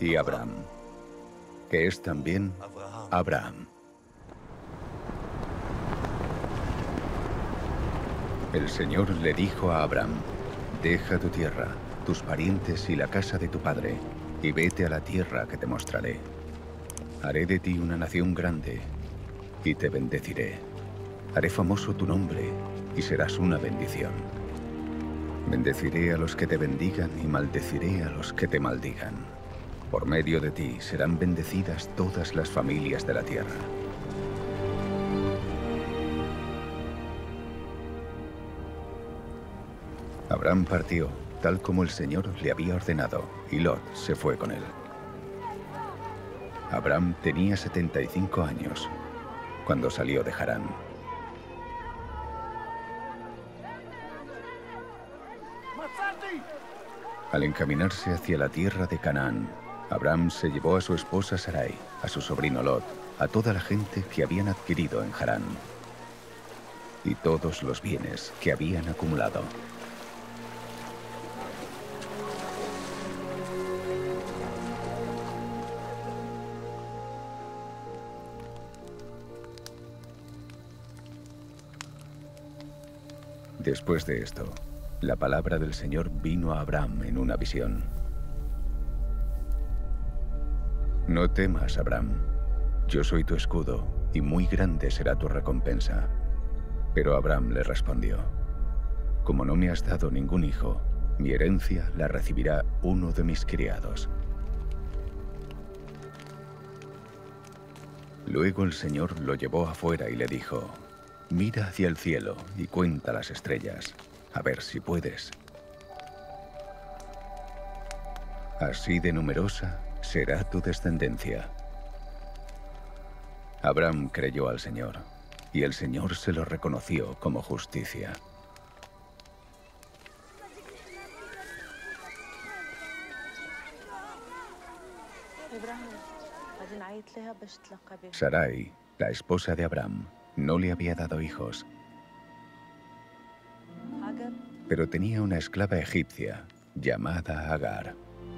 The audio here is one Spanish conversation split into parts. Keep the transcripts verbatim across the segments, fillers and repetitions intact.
y Abraham, que es también Abraham. El Señor le dijo a Abraham: deja tu tierra, tus parientes y la casa de tu padre, y vete a la tierra que te mostraré. Haré de ti una nación grande, y te bendeciré. Haré famoso tu nombre, y serás una bendición. Bendeciré a los que te bendigan y maldeciré a los que te maldigan. Por medio de ti serán bendecidas todas las familias de la tierra. Abraham partió, tal como el Señor le había ordenado, y Lot se fue con él. Abraham tenía setenta y cinco años cuando salió de Harán. Al encaminarse hacia la tierra de Canaán, Abraham se llevó a su esposa Sarai, a su sobrino Lot, a toda la gente que habían adquirido en Harán y todos los bienes que habían acumulado. Después de esto, la palabra del Señor vino a Abraham en una visión. No temas, Abraham. Yo soy tu escudo, y muy grande será tu recompensa. Pero Abraham le respondió: como no me has dado ningún hijo, mi herencia la recibirá uno de mis criados. Luego el Señor lo llevó afuera y le dijo: mira hacia el cielo y cuenta las estrellas, a ver si puedes. Así de numerosa será tu descendencia. Abraham creyó al Señor, y el Señor se lo reconoció como justicia. Sarai, la esposa de Abraham, no le había dado hijos, pero tenía una esclava egipcia llamada Agar.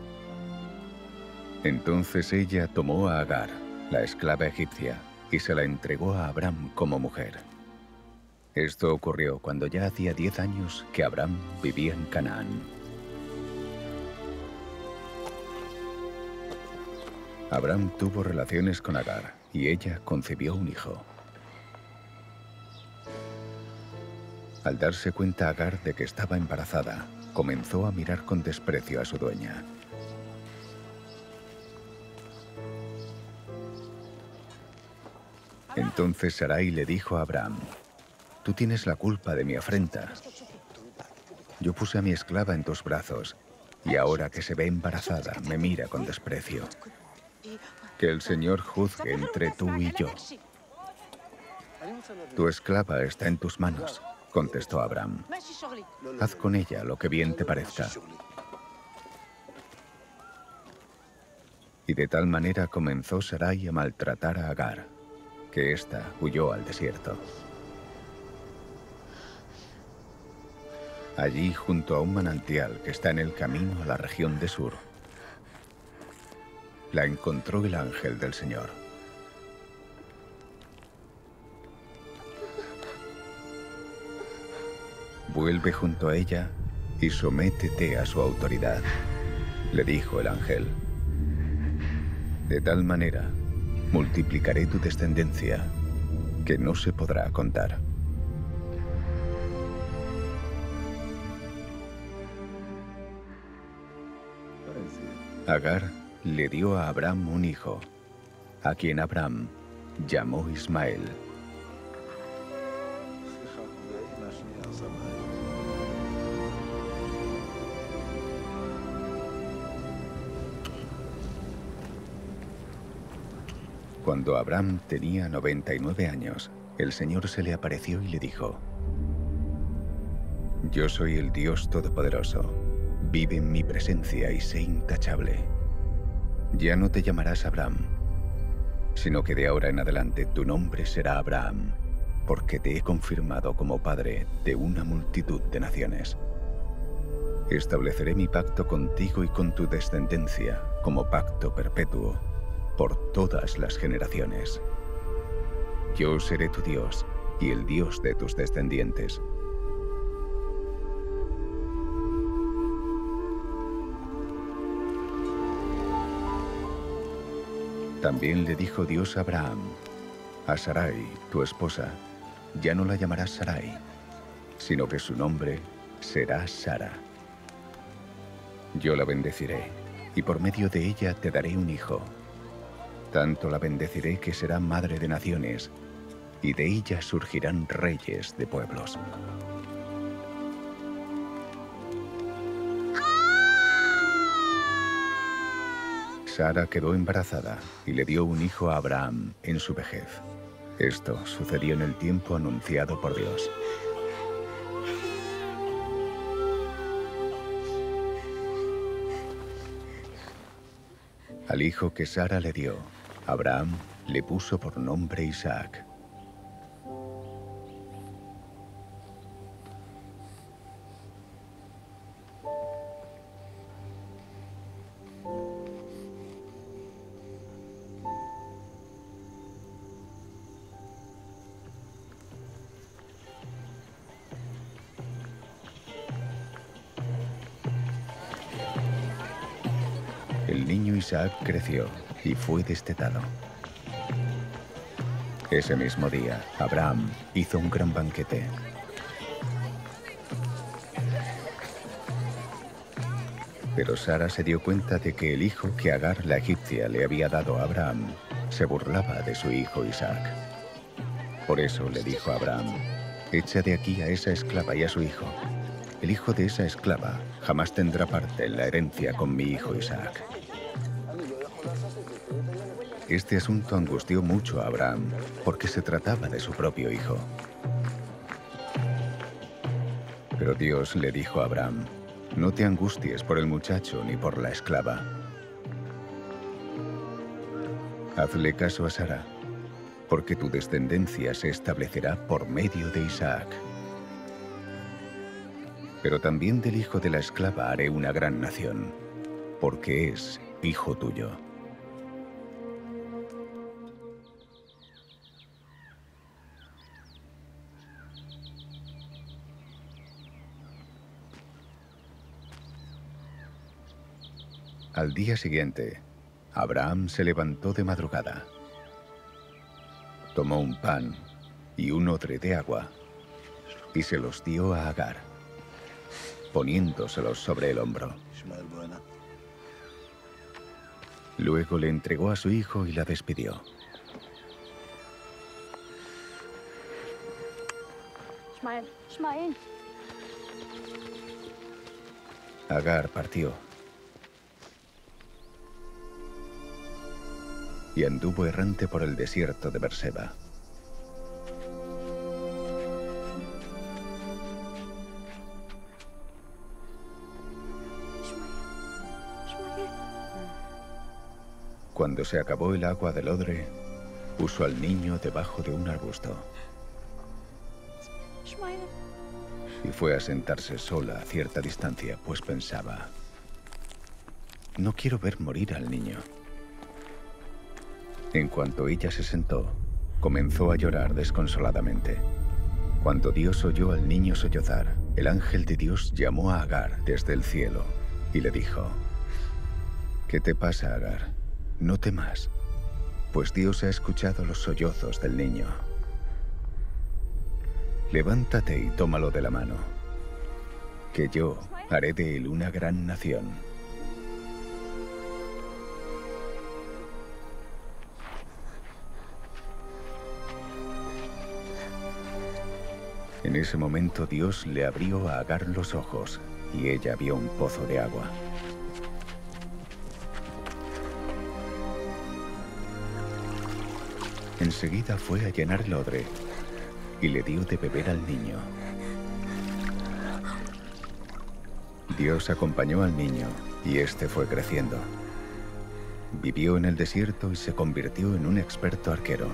Entonces ella tomó a Agar, la esclava egipcia, y se la entregó a Abraham como mujer. Esto ocurrió cuando ya hacía diez años que Abraham vivía en Canaán. Abraham tuvo relaciones con Agar, y ella concibió un hijo. Al darse cuenta Agar de que estaba embarazada, comenzó a mirar con desprecio a su dueña. Entonces Sarai le dijo a Abraham: tú tienes la culpa de mi afrenta. Yo puse a mi esclava en tus brazos, y ahora que se ve embarazada, me mira con desprecio. Que el Señor juzgue entre tú y yo. Tu esclava está en tus manos, contestó Abraham. Haz con ella lo que bien te parezca. Y de tal manera comenzó Sarai a maltratar a Agar, que ésta huyó al desierto. Allí, junto a un manantial que está en el camino a la región de Sur, la encontró el ángel del Señor. Vuelve junto a ella y sométete a su autoridad, le dijo el ángel. De tal manera, multiplicaré tu descendencia, que no se podrá contar. Agar le dio a Abraham un hijo, a quien Abraham llamó Ismael. Cuando Abraham tenía noventa y nueve años, el Señor se le apareció y le dijo: yo soy el Dios Todopoderoso. Vive en mi presencia y sé intachable. Ya no te llamarás Abraham, sino que de ahora en adelante tu nombre será Abraham, porque te he confirmado como padre de una multitud de naciones. Estableceré mi pacto contigo y con tu descendencia como pacto perpetuo por todas las generaciones. Yo seré tu Dios y el Dios de tus descendientes. También le dijo Dios a Abraham: a Sarai, tu esposa, ya no la llamarás Sarai, sino que su nombre será Sara. Yo la bendeciré, y por medio de ella te daré un hijo. Tanto la bendeciré que será madre de naciones, y de ella surgirán reyes de pueblos. Sara quedó embarazada y le dio un hijo a Abraham en su vejez. Esto sucedió en el tiempo anunciado por Dios. Al hijo que Sara le dio, Abraham le puso por nombre Isaac. El niño Isaac creció y fue destetado. Ese mismo día, Abraham hizo un gran banquete. Pero Sara se dio cuenta de que el hijo que Agar la egipcia le había dado a Abraham se burlaba de su hijo Isaac. Por eso le dijo a Abraham: echa de aquí a esa esclava y a su hijo. El hijo de esa esclava jamás tendrá parte en la herencia con mi hijo Isaac. Este asunto angustió mucho a Abraham, porque se trataba de su propio hijo. Pero Dios le dijo a Abraham: no te angusties por el muchacho ni por la esclava. Hazle caso a Sara, porque tu descendencia se establecerá por medio de Isaac. Pero también del hijo de la esclava haré una gran nación, porque es hijo tuyo. Al día siguiente, Abraham se levantó de madrugada. Tomó un pan y un odre de agua y se los dio a Agar, poniéndoselos sobre el hombro. Luego le entregó a su hijo y la despidió. Ismael, Ismael. Agar partió y anduvo errante por el desierto de Berseba. Cuando se acabó el agua del odre, puso al niño debajo de un arbusto y fue a sentarse sola a cierta distancia, pues pensaba: no quiero ver morir al niño. En cuanto ella se sentó, comenzó a llorar desconsoladamente. Cuando Dios oyó al niño sollozar, el ángel de Dios llamó a Agar desde el cielo y le dijo: ¿qué te pasa, Agar? No temas, pues Dios ha escuchado los sollozos del niño. Levántate y tómalo de la mano, que yo haré de él una gran nación. En ese momento Dios le abrió a Agar los ojos y ella vio un pozo de agua. Enseguida fue a llenar el odre y le dio de beber al niño. Dios acompañó al niño y éste fue creciendo. Vivió en el desierto y se convirtió en un experto arquero.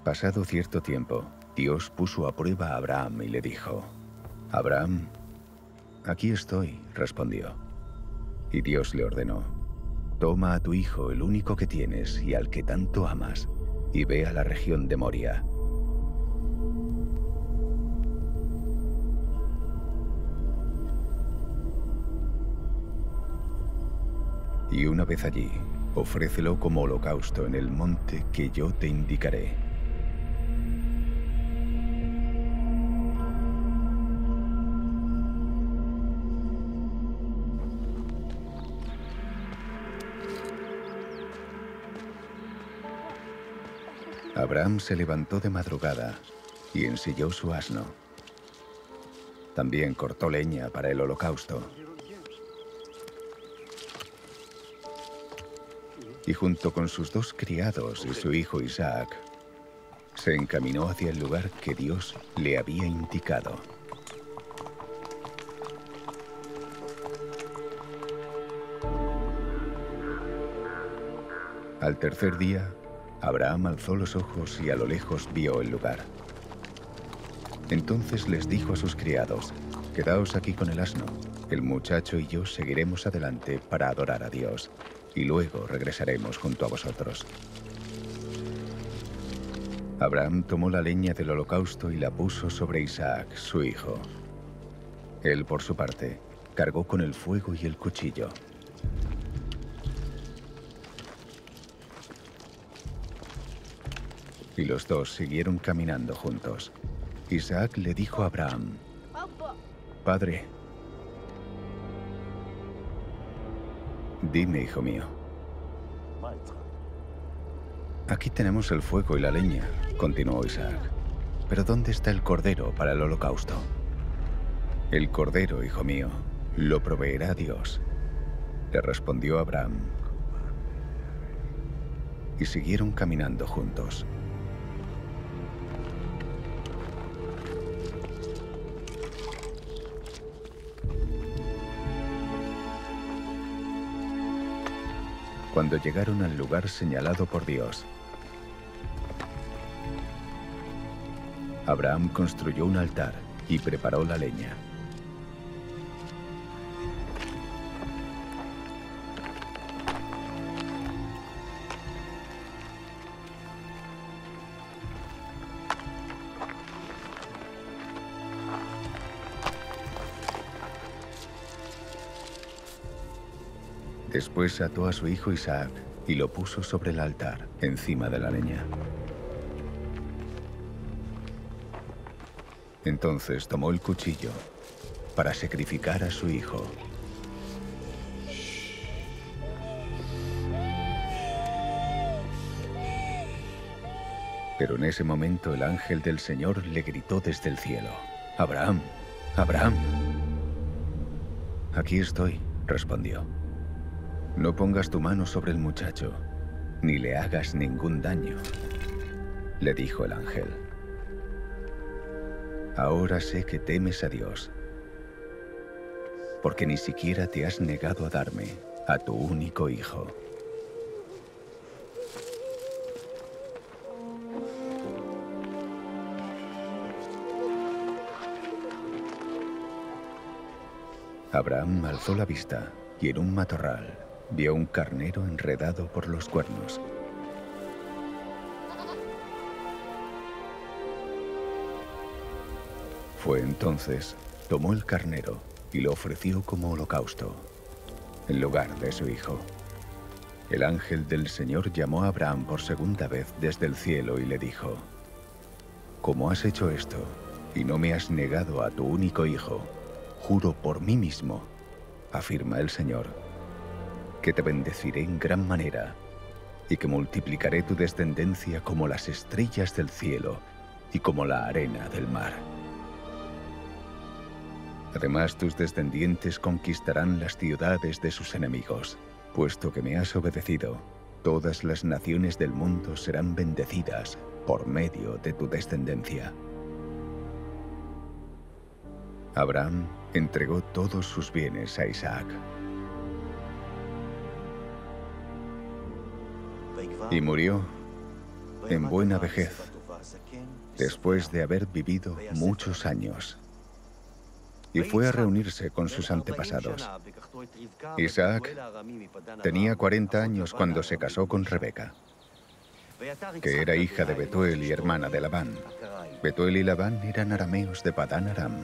Pasado cierto tiempo, Dios puso a prueba a Abraham y le dijo: «Abraham». «Aquí estoy», respondió. Y Dios le ordenó: «Toma a tu hijo, el único que tienes y al que tanto amas, y ve a la región de Moria. Y una vez allí, ofrécelo como holocausto en el monte que yo te indicaré». Abraham se levantó de madrugada y ensilló su asno. También cortó leña para el holocausto. Y junto con sus dos criados y su hijo Isaac, se encaminó hacia el lugar que Dios le había indicado. Al tercer día, Abraham alzó los ojos y a lo lejos vio el lugar. Entonces les dijo a sus criados: «Quedaos aquí con el asno. El muchacho y yo seguiremos adelante para adorar a Dios, y luego regresaremos junto a vosotros». Abraham tomó la leña del holocausto y la puso sobre Isaac, su hijo. Él, por su parte, cargó con el fuego y el cuchillo. Y los dos siguieron caminando juntos. Isaac le dijo a Abraham: «Padre». «Dime, hijo mío». «Aquí tenemos el fuego y la leña», continuó Isaac. «Pero ¿dónde está el cordero para el holocausto?» «El cordero, hijo mío, lo proveerá Dios», le respondió Abraham. Y siguieron caminando juntos. Cuando llegaron al lugar señalado por Dios, Abraham construyó un altar y preparó la leña. Después ató a su hijo Isaac y lo puso sobre el altar, encima de la leña. Entonces tomó el cuchillo para sacrificar a su hijo. Pero en ese momento el ángel del Señor le gritó desde el cielo: «Abraham, Abraham». «Aquí estoy», respondió. «No pongas tu mano sobre el muchacho, ni le hagas ningún daño», le dijo el ángel. «Ahora sé que temes a Dios, porque ni siquiera te has negado a darme a tu único hijo». Abraham alzó la vista y en un matorral vio un carnero enredado por los cuernos. Fue entonces, tomó el carnero y lo ofreció como holocausto, en lugar de su hijo. El ángel del Señor llamó a Abraham por segunda vez desde el cielo y le dijo: «Como has hecho esto y no me has negado a tu único hijo, juro por mí mismo, afirma el Señor, que te bendeciré en gran manera y que multiplicaré tu descendencia como las estrellas del cielo y como la arena del mar. Además, tus descendientes conquistarán las ciudades de sus enemigos. Puesto que me has obedecido, todas las naciones del mundo serán bendecidas por medio de tu descendencia». Abraham entregó todos sus bienes a Isaac. Y murió en buena vejez, después de haber vivido muchos años. Y fue a reunirse con sus antepasados. Isaac tenía cuarenta años cuando se casó con Rebeca, que era hija de Betuel y hermana de Labán. Betuel y Labán eran arameos de Padán Aram.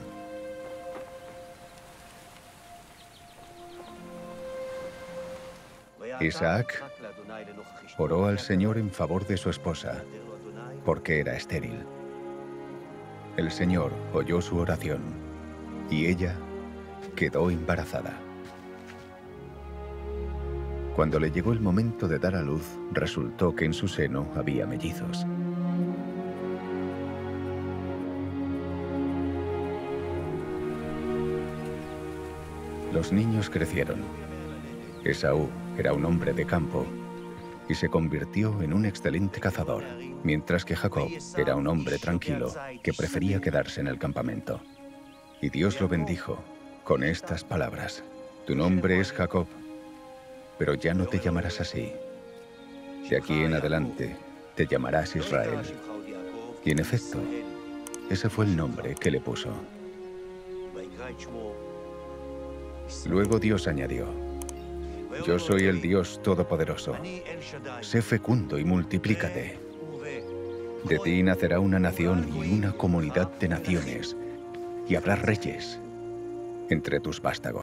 Isaac oró al Señor en favor de su esposa, porque era estéril. El Señor oyó su oración, y ella quedó embarazada. Cuando le llegó el momento de dar a luz, resultó que en su seno había mellizos. Los niños crecieron. Esaú era un hombre de campo y se convirtió en un excelente cazador, mientras que Jacob era un hombre tranquilo que prefería quedarse en el campamento. Y Dios lo bendijo con estas palabras: tu nombre es Jacob, pero ya no te llamarás así. De aquí en adelante te llamarás Israel. Y en efecto, ese fue el nombre que le puso. Luego Dios añadió: yo soy el Dios Todopoderoso. Sé fecundo y multiplícate. De ti nacerá una nación y una comunidad de naciones, y habrá reyes entre tus vástagos.